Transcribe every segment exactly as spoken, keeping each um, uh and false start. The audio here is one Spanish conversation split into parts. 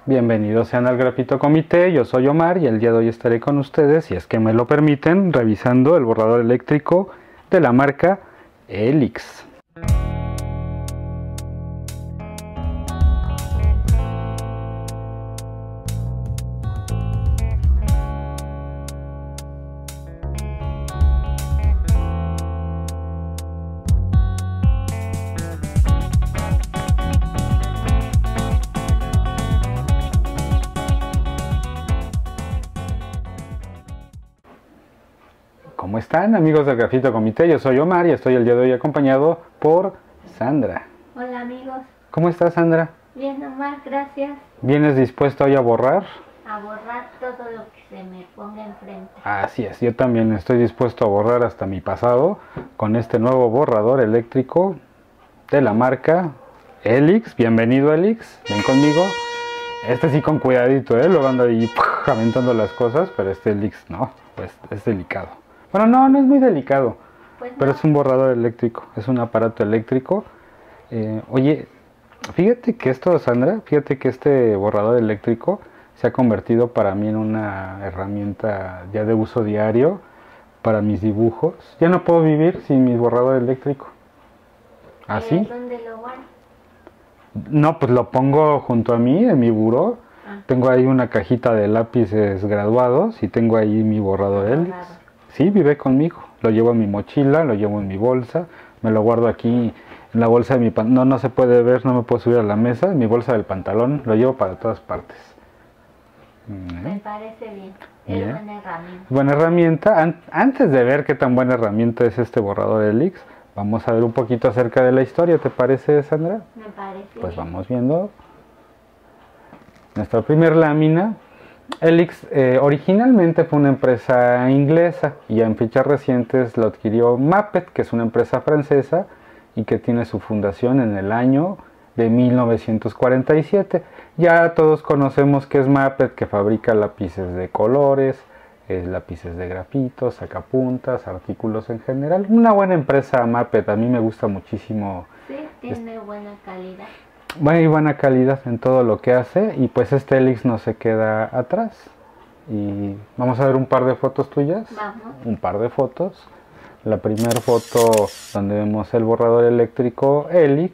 Bienvenidos sean al Grafito Comité, yo soy Omar y el día de hoy estaré con ustedes, si es que me lo permiten, revisando el borrador eléctrico de la marca Helix. ¿Cómo están, amigos del Grafito Comité? Yo soy Omar y estoy el día de hoy acompañado por Sandra. Hola, amigos. ¿Cómo estás, Sandra? Bien, Omar, gracias. ¿Vienes dispuesto hoy a borrar? A borrar todo lo que se me ponga enfrente. Así es, yo también estoy dispuesto a borrar hasta mi pasado con este nuevo borrador eléctrico de la marca Helix. Bienvenido, Helix, ven conmigo. Este sí con cuidadito, ¿eh? Luego ando ahí ¡puf! Aventando las cosas, pero este Helix no, pues es delicado. Bueno, no, no es muy delicado, Pues pero no. es un borrador eléctrico, es un aparato eléctrico. Eh, oye, fíjate que esto, Sandra, fíjate que este borrador eléctrico se ha convertido para mí en una herramienta ya de uso diario para mis dibujos. Ya no puedo vivir sin mi borrador eléctrico. ¿Así? Eh, ¿Dónde lo guardo? No, pues lo pongo junto a mí en mi buró. Ah. Tengo ahí una cajita de lápices graduados y tengo ahí mi borrador Helix. Borrado. Sí, vive conmigo. Lo llevo en mi mochila, lo llevo en mi bolsa, me lo guardo aquí en la bolsa de mi pantalón. No, no se puede ver, no me puedo subir a la mesa. En mi bolsa del pantalón, lo llevo para todas partes. Me parece bien. Es Bien. buena herramienta. Buena herramienta. An- antes de ver qué tan buena herramienta es este borrador Helix, vamos a ver un poquito acerca de la historia. ¿Te parece, Sandra? Me parece Pues bien. vamos viendo nuestra primer lámina. Helix eh, originalmente fue una empresa inglesa y en fechas recientes lo adquirió Maped, que es una empresa francesa y que tiene su fundación en el año de mil novecientos cuarenta y siete. Ya todos conocemos que es Maped, que fabrica lápices de colores, eh, lápices de grafito, sacapuntas, artículos en general. Una buena empresa Maped, a mí me gusta muchísimo. Sí, tiene buena calidad. Muy buena calidad en todo lo que hace y pues este Helix no se queda atrás. Y vamos a ver un par de fotos tuyas. Vamos. Un par de fotos. La primera foto donde vemos el borrador eléctrico Helix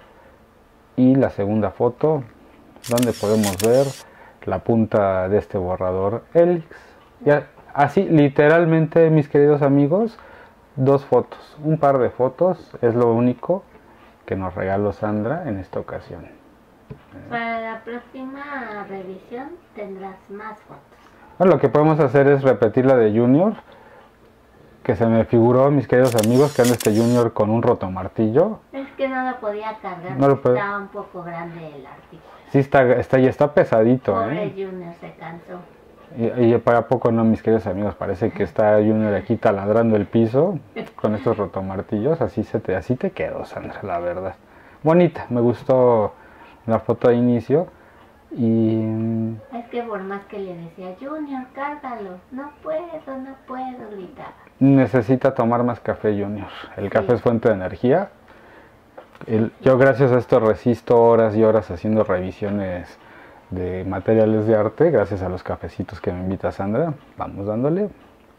y la segunda foto donde podemos ver la punta de este borrador Helix. Ya, así literalmente, mis queridos amigos, dos fotos, un par de fotos es lo único que nos regaló Sandra en esta ocasión. Para la próxima revisión tendrás más fotos. Bueno, lo que podemos hacer es repetir la de Junior, que se me figuró, mis queridos amigos, que anda este Junior con un rotomartillo. Es que no lo podía cargar, No lo puede- estaba un poco grande el artículo. Sí, está, está, y está pesadito, Pobre ¿eh? Junior se cansó. Y, y para poco no, mis queridos amigos, parece que está Junior aquí taladrando el piso con estos rotomartillos. Así, se te, así te quedó, Sandra, la verdad. Bonita, me gustó la foto de inicio. Y Es que por más que le decía, Junior, cárgalo, no puedo, no puedo, gritaba. necesita tomar más café, Junior. El Sí. café es fuente de energía. El- yo gracias a esto resisto horas y horas haciendo revisiones de materiales de arte, gracias a los cafecitos que me invita Sandra. Vamos dándole.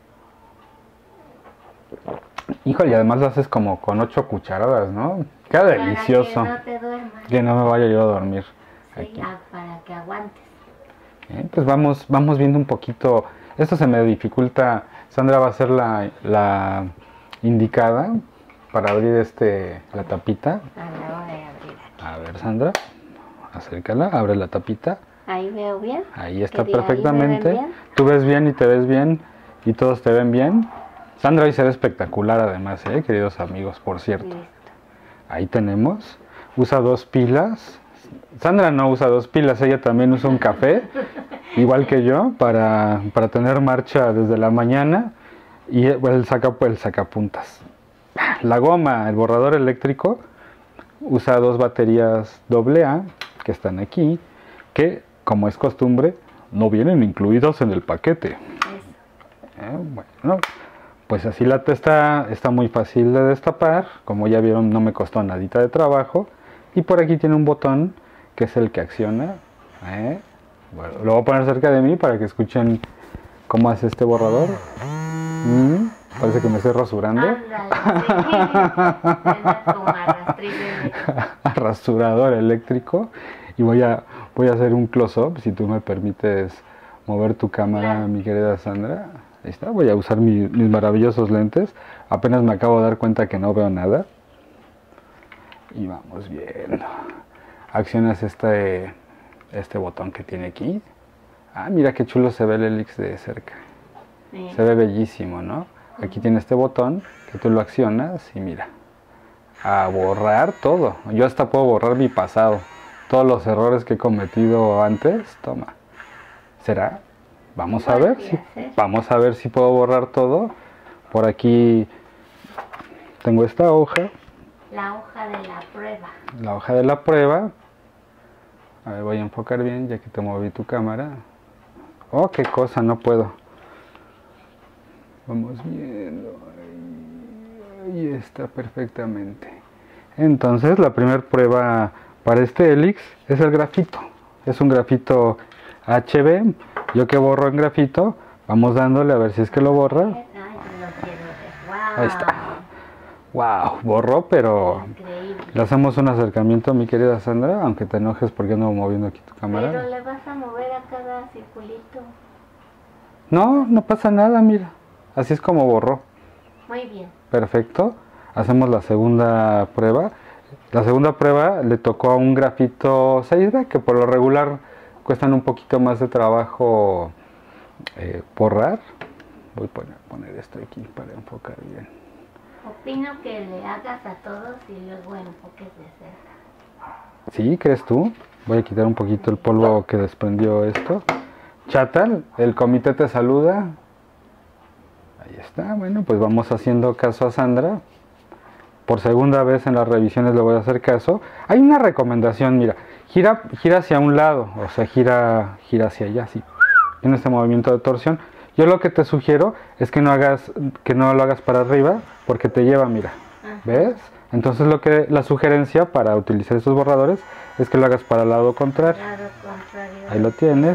Híjole, y además lo haces como con ocho cucharadas, ¿no? Queda Para delicioso. que no te duermas. Que no me vaya yo a dormir. Sí, Aquí. ah, para que aguantes. Bien, pues vamos, vamos viendo un poquito. Esto se me dificulta. Sandra va a ser la, la indicada para abrir este la tapita. A la hora de abrir. A ver, Sandra, acércala, abre la tapita. Ahí veo bien. Ahí está Quería, ahí me perfectamente. ven bien. Tú ves bien y te ves bien y todos te ven bien. Sandra hoy se ve espectacular además, ¿eh? Queridos amigos, por cierto. Listo. Ahí tenemos. Usa dos pilas. Sandra no usa dos pilas, ella también usa un café, igual que yo, para, para tener marcha desde la mañana. Y el, saca, el sacapuntas. La goma, el borrador eléctrico, usa dos baterías doble A que están aquí, que como es costumbre, no vienen incluidos en el paquete. Eso. Eh, bueno, pues así la está, está muy fácil de destapar. Como ya vieron, no me costó nadita de trabajo. Y por aquí tiene un botón que es el que acciona. ¿eh? Bueno, lo voy a poner cerca de mí para que escuchen cómo hace este borrador. Mm, parece que me estoy rasurando. Rasurador eléctrico. Y voy a, voy a hacer un close-up, si tú me permites mover tu cámara, claro, mi querida Sandra. Ahí está, voy a usar mi, mis maravillosos lentes. Apenas me acabo de dar cuenta que no veo nada. Y vamos viendo. Accionas este, este botón que tiene aquí. Ah, mira qué chulo se ve el Helix de cerca. Sí. Se ve bellísimo, ¿no? Aquí tiene este botón que tú lo accionas y mira. A borrar todo. Yo hasta puedo borrar mi pasado. Todos los errores que he cometido antes. Toma. ¿Será? Vamos a ver si, vamos a ver si puedo borrar todo. Por aquí tengo esta hoja. La hoja de la prueba. La hoja de la prueba. A ver, voy a enfocar bien ya que te moví tu cámara. Oh, qué cosa, no puedo. Vamos viendo. Ahí, ahí está perfectamente. Entonces, la primera prueba para este Helix es el grafito. Es un grafito H B. Yo que borro en grafito, vamos dándole a ver si es que lo borra. Ay, lo quiero ver. Wow. Ahí está. Wow, borró, pero increíble. Le hacemos un acercamiento, mi querida Sandra, aunque te enojes porque ando moviendo aquí tu cámara. Pero le vas a mover a cada circulito. No, no pasa nada, mira. Así es como borró. Muy bien. Perfecto. Hacemos la segunda prueba. La segunda prueba le tocó a un grafito seis B, que por lo regular cuestan un poquito más de trabajo eh, borrar. Voy a poner, poner esto aquí para enfocar bien. Opino que le hagas a todos y luego enfoques de cerca. ¿Sí? ¿Crees tú? Voy a quitar un poquito el polvo que desprendió esto. Chatal, el comité te saluda. Ahí está. Bueno, pues vamos haciendo caso a Sandra. Por segunda vez en las revisiones le voy a hacer caso. Hay una recomendación, mira. Gira, gira hacia un lado, o sea, gira, gira hacia allá, así. Tiene este movimiento de torsión. Yo lo que te sugiero es que no hagas, que no lo hagas para arriba, porque te lleva, mira. Ajá. ¿Ves? Entonces lo que la sugerencia para utilizar estos borradores es que lo hagas para el lado contrario. Lado contrario. Ahí lo tienes.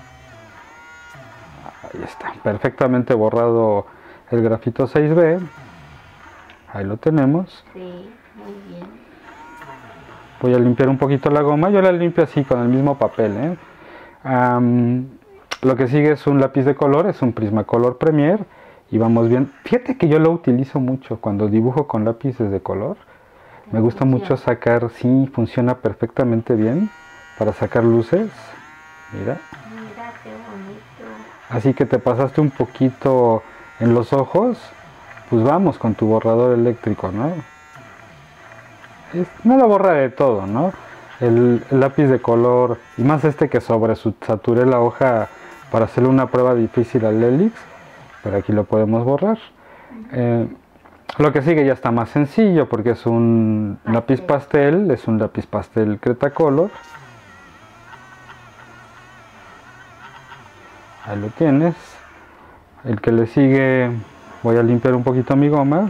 Ahí está, perfectamente borrado el grafito seis B. Ahí lo tenemos. Sí, muy bien. Voy a limpiar un poquito la goma. Yo la limpio así con el mismo papel, ¿eh? Um, lo que sigue es un lápiz de color, es un Prismacolor Premier. Y vamos bien. Fíjate que yo lo utilizo mucho cuando dibujo con lápices de color. Me gusta mucho sacar, sí, funciona perfectamente bien para sacar luces. Mira. Mira qué bonito. Así que te pasaste un poquito en los ojos. Pues vamos con tu borrador eléctrico, ¿no? Es, no lo borra de todo, ¿no? El, el lápiz de color, y más este que sobresaturé la hoja para hacerle una prueba difícil al Helix, pero aquí lo podemos borrar. Eh, lo que sigue ya está más sencillo porque es un pastel. lápiz pastel, es un lápiz pastel Cretacolor. Ahí lo tienes. El que le sigue, voy a limpiar un poquito mi goma.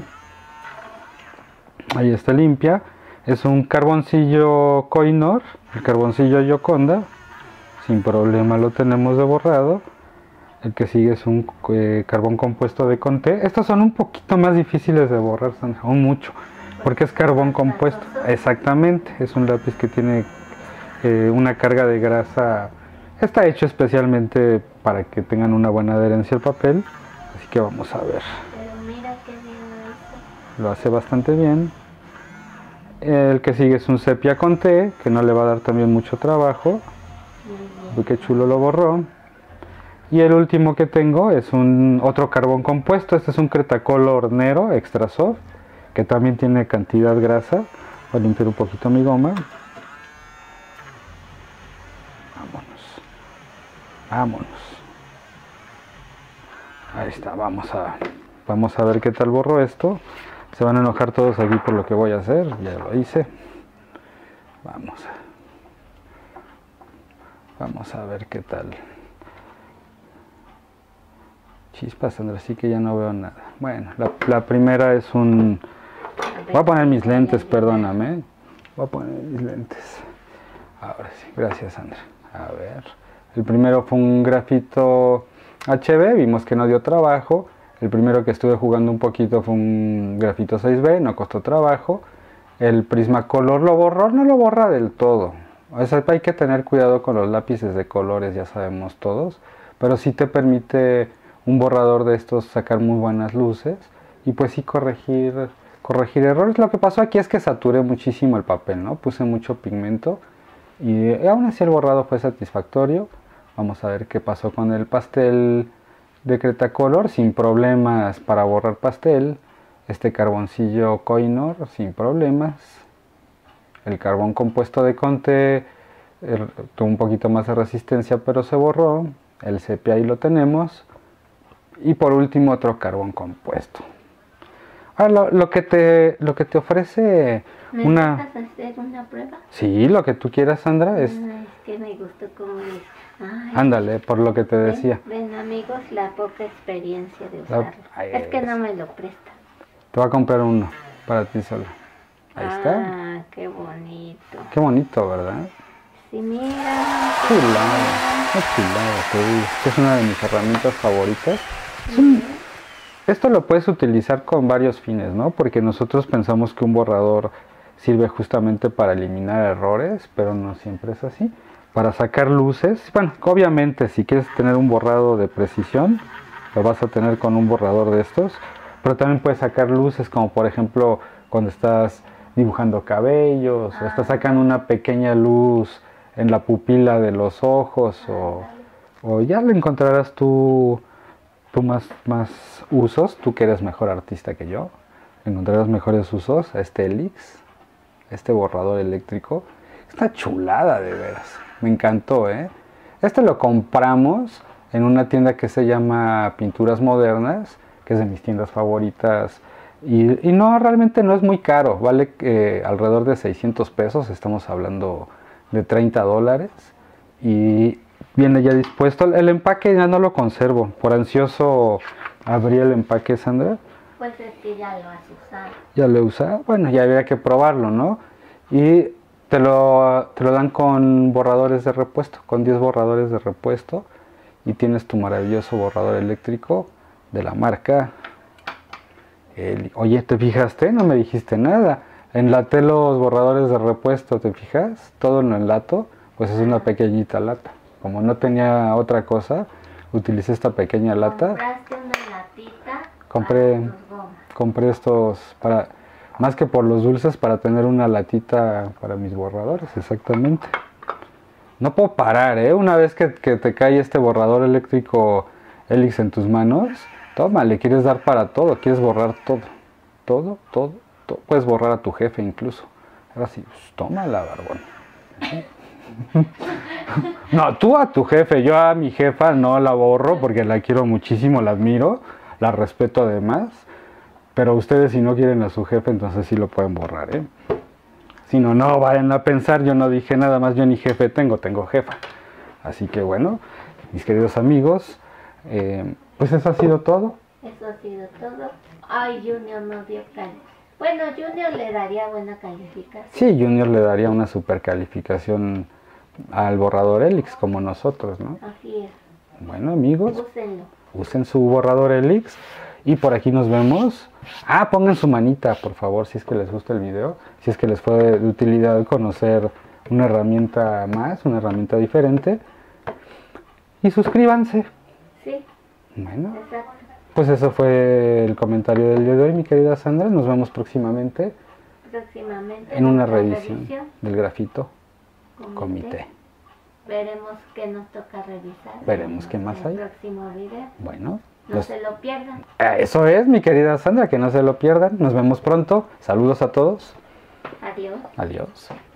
Ahí está limpia. Es un carboncillo Koh-i-Noor, el carboncillo Gioconda. Sin problema lo tenemos de borrado. El que sigue es un eh, carbón compuesto de Conté. Estos son un poquito más difíciles de borrar, Sandra, aún mucho, porque es carbón compuesto. Exactamente, es un lápiz que tiene eh, una carga de grasa. Está hecho especialmente para que tengan una buena adherencia al papel. Así que vamos a ver. Pero mira qué bien lo hizo. Lo hace bastante bien. El que sigue es un sepia Conté, que no le va a dar también mucho trabajo. Uy, qué chulo lo borró. Y el último que tengo es un otro carbón compuesto. Este es un Cretacolor Nero Extra Soft, que también tiene cantidad grasa. Voy a limpiar un poquito mi goma. Vámonos. Vámonos. Ahí está, vamos a, vamos a ver qué tal borro esto. Se van a enojar todos aquí por lo que voy a hacer. Ya lo hice. Vamos a, vamos a ver qué tal. Chispas, Sandra, sí que ya no veo nada. Bueno, la, la primera es un... Voy a poner mis lentes, perdóname. Voy a poner mis lentes. Ahora sí, gracias, Sandra. A ver, El primero fue un grafito H B, vimos que no dio trabajo. El primero que estuve jugando un poquito fue un grafito seis B, no costó trabajo. El Prismacolor lo borró, no lo borra del todo. O sea, hay que tener cuidado con los lápices de colores, ya sabemos todos. Pero sí te permite un borrador de estos sacar muy buenas luces. Y pues sí corregir, corregir errores. Lo que pasó aquí es que saturé muchísimo el papel, ¿no? Puse mucho pigmento. Y aún así el borrado fue satisfactorio. Vamos a ver qué pasó con el pastel de Cretacolor, sin problemas para borrar pastel. Este carboncillo Koinor, sin problemas. El carbón compuesto de Conte er, tuvo un poquito más de resistencia, pero se borró. El sepia ahí lo tenemos. Y por último otro carbón compuesto. Ahora lo, lo que te lo que te ofrece ¿Me una... dejas hacer una prueba? Sí, lo que tú quieras, Sandra. Es... Ah, es que me gustó cómo es. Ay, Ándale, por lo que te ven, decía. ven, amigos, la poca experiencia de usarlo. Ay, es que es- no me lo presta. Te voy a comprar uno para ti sola. Ahí está. Ah, qué bonito. Qué bonito, ¿verdad? Sí, mira. Chulada, qué chulada, te digo. Esta es una de mis herramientas favoritas. Es un- Esto lo puedes utilizar con varios fines, ¿no? Porque nosotros pensamos que un borrador sirve justamente para eliminar errores, pero no siempre es así. Para sacar luces, bueno, obviamente si quieres tener un borrado de precisión, lo vas a tener con un borrador de estos, pero también puedes sacar luces, como por ejemplo cuando estás dibujando cabellos, o estás sacando una pequeña luz en la pupila de los ojos, o, o ya le encontrarás tú, tú más, más usos, tú que eres mejor artista que yo, encontrarás mejores usos a este Helix, este borrador eléctrico. Esta chulada de veras, me encantó, ¿eh? Este lo compramos en una tienda que se llama Pinturas Modernas, que es de mis tiendas favoritas. Y, y no, realmente no es muy caro, vale eh, alrededor de seiscientos pesos, estamos hablando de treinta dólares. Y viene ya dispuesto, el empaque ya no lo conservo, por ansioso abrí el empaque, Sandra. Pues es que ya lo has usado. Ya lo he usado, bueno, ya habría que probarlo, ¿no? Y te lo, te lo dan con borradores de repuesto, con diez borradores de repuesto, y tienes tu maravilloso borrador eléctrico de la marca Helix. Oye, ¿te fijaste? No me dijiste nada. Enlaté los borradores de repuesto, ¿te fijas? Todo en el lato, pues es una pequeñita lata. Como no tenía otra cosa, utilicé esta pequeña lata. Compraste una latita. Compré, para tus gomas. compré estos para, más que por los dulces, para tener una latita para mis borradores, exactamente. No puedo parar, ¿eh? Una vez que, que te cae este borrador eléctrico Helix en tus manos, toma, le quieres dar para todo, quieres borrar todo. Todo, todo, todo. Puedes borrar a tu jefe incluso. Ahora sí, pues, tómala, barbón. No, tú a tu jefe, yo a mi jefa no la borro porque la quiero muchísimo, la admiro, la respeto además. Pero ustedes si no quieren a su jefe, entonces sí lo pueden borrar, ¿eh? Si no, no vayan a pensar, yo no dije nada más, yo ni jefe tengo, tengo jefa. Así que bueno, mis queridos amigos, eh, pues eso ha sido todo. Eso ha sido todo. Ay, Junior no dio cali. Bueno, Junior le daría buena calificación. Sí, Junior le daría una super calificación al borrador Helix, como nosotros, ¿no? Así es. Bueno, amigos, Úsenlo. usen su borrador Helix y por aquí nos vemos. Ah, pongan su manita, por favor, si es que les gusta el video, si es que les fue de utilidad conocer una herramienta más, una herramienta diferente. Y suscríbanse. Sí, Bueno, exacto. pues eso fue el comentario del día de hoy, mi querida Sandra. Nos vemos próximamente Próximamente en una otra revisión del grafito comité. comité. Veremos qué nos toca revisar. Veremos en qué más el hay. próximo video. Bueno, No los- se lo pierdan. eh, eso es, mi querida Sandra, que no se lo pierdan. Nos vemos pronto. Saludos a todos. Adiós. Adiós.